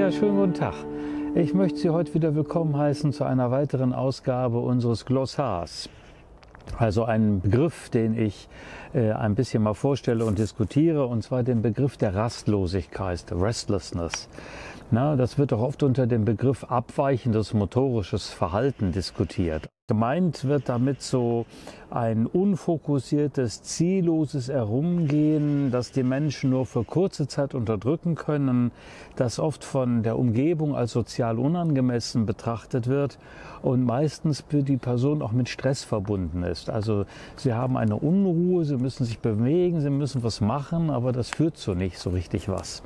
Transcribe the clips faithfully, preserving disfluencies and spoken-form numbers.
Ja, schönen guten Tag. Ich möchte Sie heute wieder willkommen heißen zu einer weiteren Ausgabe unseres Glossars. Also einen Begriff, den ich äh, ein bisschen mal vorstelle und diskutiere, und zwar den Begriff der Rastlosigkeit, der Restlessness. Na, das wird auch oft unter dem Begriff abweichendes motorisches Verhalten diskutiert. Gemeint wird damit so ein unfokussiertes, zielloses Herumgehen, das die Menschen nur für kurze Zeit unterdrücken können, das oft von der Umgebung als sozial unangemessen betrachtet wird und meistens für die Person auch mit Stress verbunden ist. Also sie haben eine Unruhe, sie müssen sich bewegen, sie müssen was machen, aber das führt zu nicht so richtig was.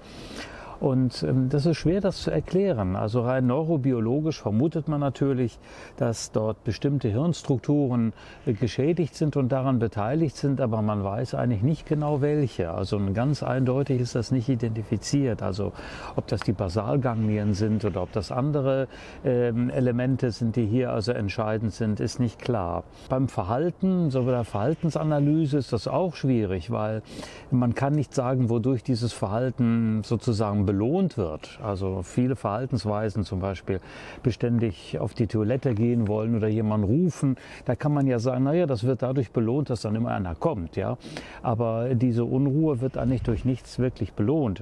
Und ähm, das ist schwer, das zu erklären. Also rein neurobiologisch vermutet man natürlich, dass dort bestimmte Hirnstrukturen äh, geschädigt sind und daran beteiligt sind, aber man weiß eigentlich nicht genau welche. Also ganz eindeutig ist das nicht identifiziert. Also ob das die Basalganglien sind oder ob das andere ähm, Elemente sind, die hier also entscheidend sind, ist nicht klar. Beim Verhalten, so bei der Verhaltensanalyse ist das auch schwierig, weil man kann nicht sagen, wodurch dieses Verhalten sozusagen belohnt wird. Also viele Verhaltensweisen, zum Beispiel beständig auf die Toilette gehen wollen oder jemanden rufen, da kann man ja sagen, naja, das wird dadurch belohnt, dass dann immer einer kommt. Ja? Aber diese Unruhe wird eigentlich durch nichts wirklich belohnt.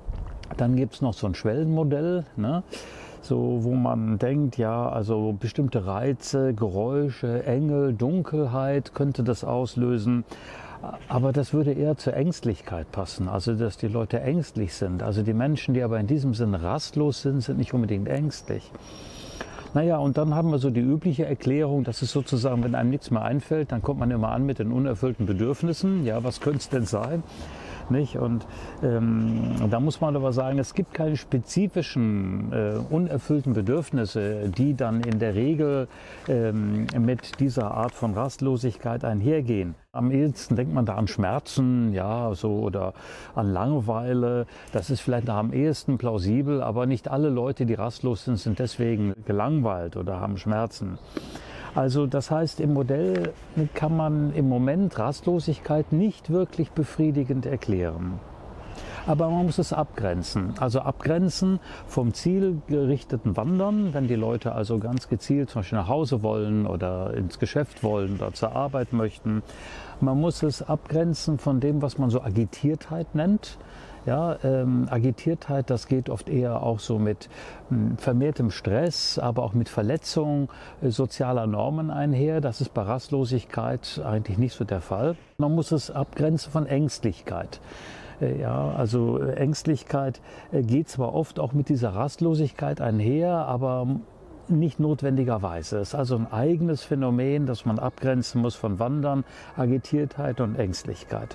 Dann gibt es noch so ein Schwellenmodell, ne? So, wo man denkt, ja, also bestimmte Reize, Geräusche, Enge, Dunkelheit könnte das auslösen. Aber das würde eher zur Ängstlichkeit passen, also dass die Leute ängstlich sind. Also die Menschen, die aber in diesem Sinne rastlos sind, sind nicht unbedingt ängstlich. Naja, und dann haben wir so die übliche Erklärung, das ist sozusagen, wenn einem nichts mehr einfällt, dann kommt man immer an mit den unerfüllten Bedürfnissen. Ja, was könnte es denn sein? Nicht? Und ähm, da muss man aber sagen, es gibt keine spezifischen äh, unerfüllten Bedürfnisse, die dann in der Regel ähm, mit dieser Art von Rastlosigkeit einhergehen. Am ehesten denkt man da an Schmerzen, ja, so, oder an Langeweile. Das ist vielleicht noch am ehesten plausibel, aber nicht alle Leute, die rastlos sind, sind deswegen gelangweilt oder haben Schmerzen. Also das heißt, im Modell kann man im Moment Rastlosigkeit nicht wirklich befriedigend erklären. Aber man muss es abgrenzen. Also abgrenzen vom zielgerichteten Wandern, wenn die Leute also ganz gezielt zum Beispiel nach Hause wollen oder ins Geschäft wollen oder zur Arbeit möchten. Man muss es abgrenzen von dem, was man so Agitiertheit nennt. Ja, ähm, Agitiertheit, das geht oft eher auch so mit mh, vermehrtem Stress, aber auch mit Verletzung äh, sozialer Normen einher. Das ist bei Rastlosigkeit eigentlich nicht so der Fall. Man muss es abgrenzen von Ängstlichkeit. Äh, ja, also äh, Ängstlichkeit äh, geht zwar oft auch mit dieser Rastlosigkeit einher, aber nicht notwendigerweise. Es ist also ein eigenes Phänomen, das man abgrenzen muss von Wandern, Agitiertheit und Ängstlichkeit.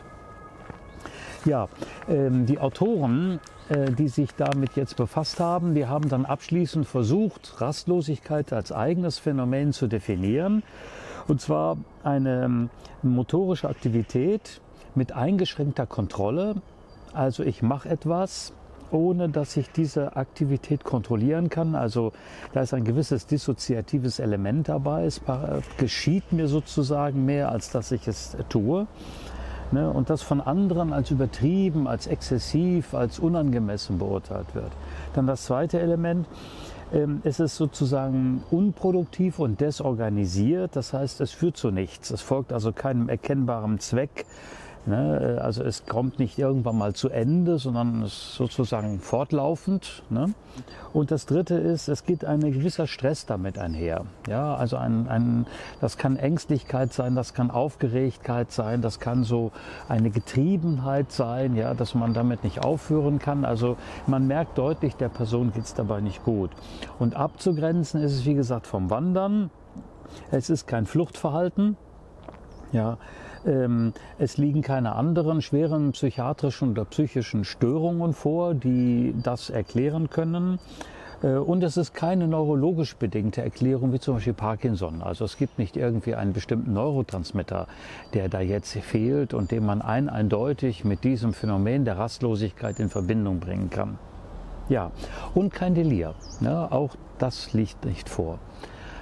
Ja, ähm, die Autoren, äh, die sich damit jetzt befasst haben, die haben dann abschließend versucht, Rastlosigkeit als eigenes Phänomen zu definieren. Und zwar eine ähm, motorische Aktivität mit eingeschränkter Kontrolle. Also ich mache etwas, ohne dass ich diese Aktivität kontrollieren kann. Also da ist ein gewisses dissoziatives Element dabei. Es geschieht mir sozusagen mehr, als dass ich es tue. Ne, und das von anderen als übertrieben, als exzessiv, als unangemessen beurteilt wird. Dann das zweite Element, ähm, es ist sozusagen unproduktiv und desorganisiert, das heißt, es führt zu nichts. Es folgt also keinem erkennbaren Zweck. Ne, also es kommt nicht irgendwann mal zu Ende, sondern es ist sozusagen fortlaufend. Ne? Und das Dritte ist, es geht ein gewisser Stress damit einher. Ja, also ein, ein, das kann Ängstlichkeit sein, das kann Aufgeregtheit sein, das kann so eine Getriebenheit sein, ja, dass man damit nicht aufhören kann. Also man merkt deutlich, der Person geht es dabei nicht gut. Und abzugrenzen ist es, wie gesagt, vom Wandern. Es ist kein Fluchtverhalten. Ja, ähm, es liegen keine anderen schweren psychiatrischen oder psychischen Störungen vor, die das erklären können. Äh, und es ist keine neurologisch bedingte Erklärung, wie zum Beispiel Parkinson. Also es gibt nicht irgendwie einen bestimmten Neurotransmitter, der da jetzt fehlt und den man ein eindeutig mit diesem Phänomen der Rastlosigkeit in Verbindung bringen kann. Ja, und kein Delir. Ja, auch das liegt nicht vor.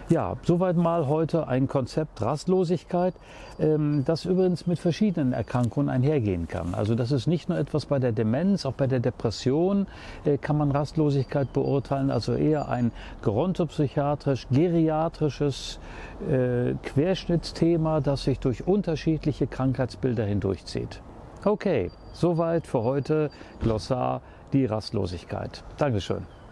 Ja, soweit mal heute ein Konzept Rastlosigkeit, ähm, das übrigens mit verschiedenen Erkrankungen einhergehen kann. Also das ist nicht nur etwas bei der Demenz, auch bei der Depression äh, kann man Rastlosigkeit beurteilen, also eher ein gerontopsychiatrisch, geriatrisches äh, Querschnittsthema, das sich durch unterschiedliche Krankheitsbilder hindurchzieht. Okay, soweit für heute Glossar, die Rastlosigkeit. Dankeschön.